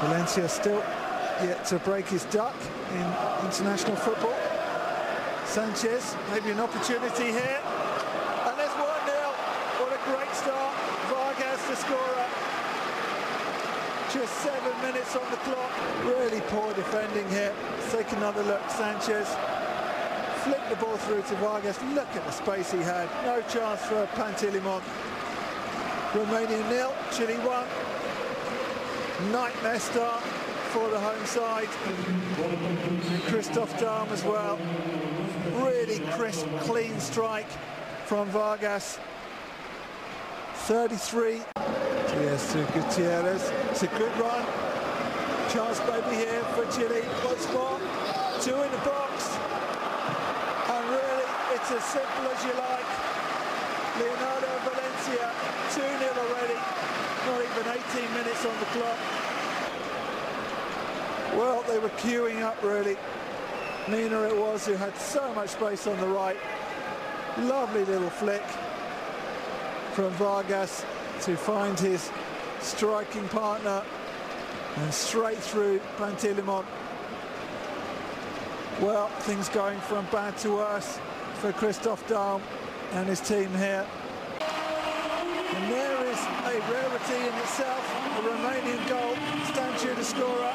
Valencia still yet to break his duck in international football. Sanchez, maybe an opportunity here. And there's 1-0. What a great start. Vargas to score. Just 7 minutes on the clock. Really poor defending here. Let's take another look. Sanchez flicked the ball through to Vargas. Look at the space he had. No chance for Pantilimon. Romania 0, Chile 1. Nightmare start for the home side. And Christophe Daum as well. Really crisp, clean strike from Vargas. 33. Yes, to Gutierrez. It's a good run. Chance maybe here for Chile. Once more. 2 in the box. And really, it's as simple as you like. Leonardo Valencia, 2-0 already. Not even 18 minutes on the clock. Well, they were queuing up really. Mina it was who had so much space on the right. Lovely little flick from Vargas to find his striking partner and straight through Pantilimon. Well, things going from bad to worse for Christophe Daum and his team here. And there is a rarity in itself, a Romanian goal, Stanciu to score.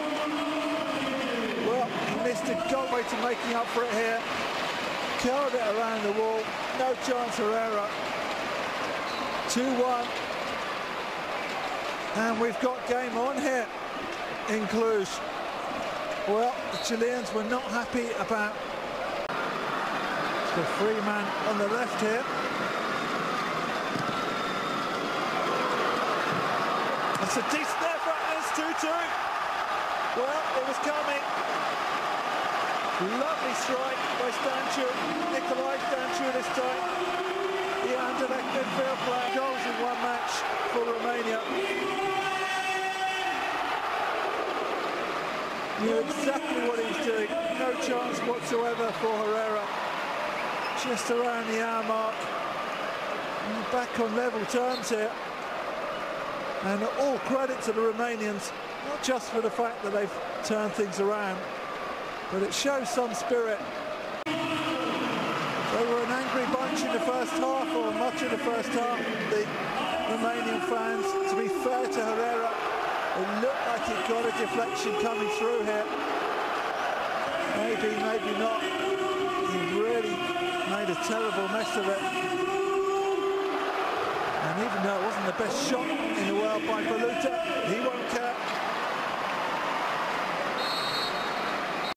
Well, he missed a goal way to making up for it here. Curled it around the wall, no chance for error. 2-1. And we've got game on here in Cluj. Well, the Chileans were not happy about the free man on the left here. It's a decent effort, and it's 2-2. Well, it was coming. Lovely strike by Stanciu, Nicolai Stanciu this time. He under that midfield play. Goals in one match for Romania. Knew exactly what he was doing. No chance whatsoever for Herrera. Just around the hour mark. And back on level terms here. And all credit to the Romanians, not just for the fact that they've turned things around, but it shows some spirit. They were an angry bunch in the first half, or much of the first half, the Romanian fans. To be fair to Herrera, it looked like he got a deflection coming through here. Maybe, maybe not. He really made a terrible mess of it. And even though it wasn't the best shot in the world by Baluta, he